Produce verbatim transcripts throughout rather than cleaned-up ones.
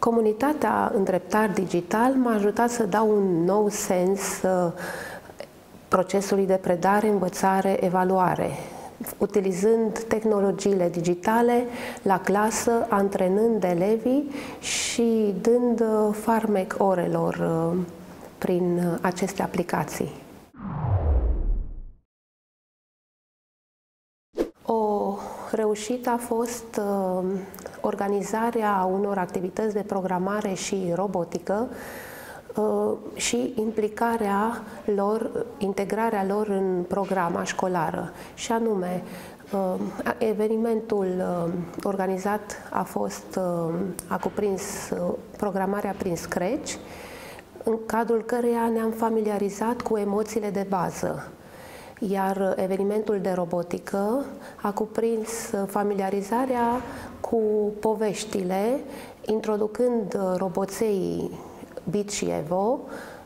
Comunitatea Îndreptar Digital m-a ajutat să dau un nou sens procesului de predare, învățare, evaluare, utilizând tehnologiile digitale la clasă, antrenând elevii și dând farmec orelor prin aceste aplicații. O reușită a fost uh, organizarea unor activități de programare și robotică uh, și implicarea lor, integrarea lor în programa școlară. Și anume, uh, evenimentul uh, organizat a fost, uh, a cuprins uh, programarea prin Scratch, în cadrul căreia ne-am familiarizat cu emoțiile de bază. Iar evenimentul de robotică a cuprins familiarizarea cu poveștile, introducând roboței Bit și Evo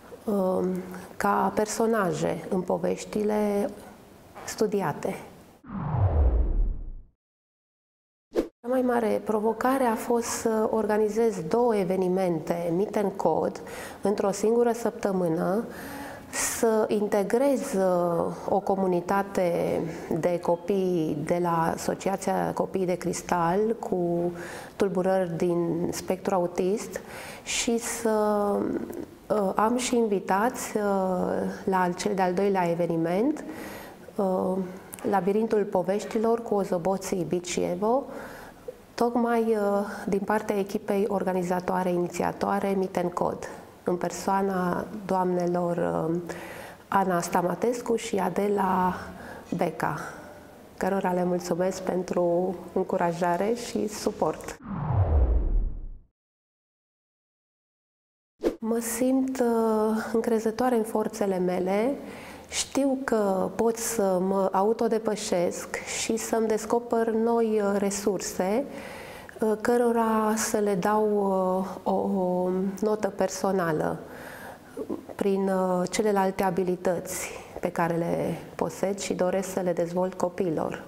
ca personaje în poveștile studiate. Cea mai mare provocare a fost să organizez două evenimente Meet and Code într-o singură săptămână, să integrez o comunitate de copii de la Asociația Copiii de Cristal cu tulburări din spectru autist și să am și invitați la cel de-al doilea eveniment, Labirintul Poveștilor cu ozoboții Bit și Evo, tocmai din partea echipei organizatoare, inițiatoare Meet and Code, în persoana doamnelor Ana Stamatescu și Adela Beca, cărora le mulțumesc pentru încurajare și suport. Mă simt încrezătoare în forțele mele, știu că pot să mă autodepășesc și să-mi descoper noi resurse, cărora să le dau o, o notă personală prin celelalte abilități pe care le posed și doresc să le dezvolt copiilor.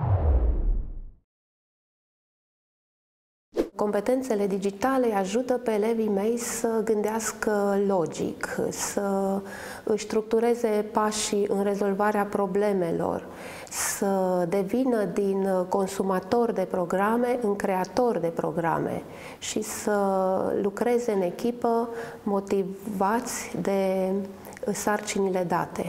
Competențele digitale îi ajută pe elevii mei să gândească logic, să își structureze pașii în rezolvarea problemelor, să devină din consumator de programe în creator de programe și să lucreze în echipă motivați de sarcinile date.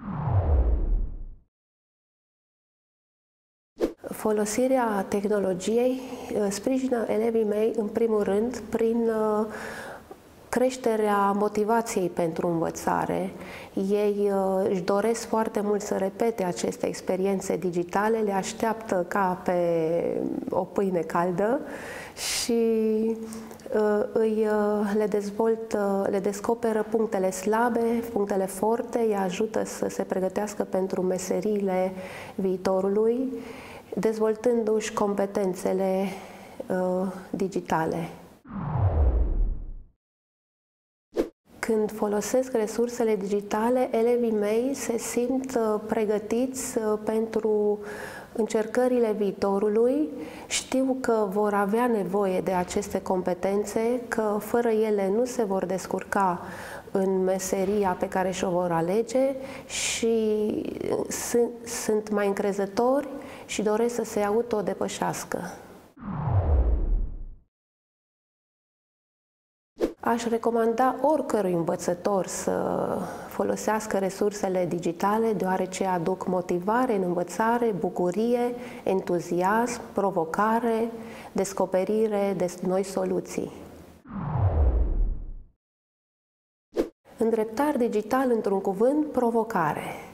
Folosirea tehnologiei sprijină elevii mei, în primul rând, prin creșterea motivației pentru învățare. Ei își doresc foarte mult să repete aceste experiențe digitale, le așteaptă ca pe o pâine caldă și îi, le dezvoltă, le descoperă punctele slabe, punctele forte, îi ajută să se pregătească pentru meseriile viitorului, dezvoltându-și competențele uh, digitale. Când folosesc resursele digitale, elevii mei se simt uh, pregătiți uh, pentru încercările viitorului, știu că vor avea nevoie de aceste competențe, că fără ele nu se vor descurca în meseria pe care și-o vor alege și sunt, sunt mai încrezători și doresc să se autodepășească. Aș recomanda oricărui învățător să folosească resursele digitale, deoarece aduc motivare în învățare, bucurie, entuziasm, provocare, descoperire de noi soluții. Îndreptar digital, într-un cuvânt, provocare.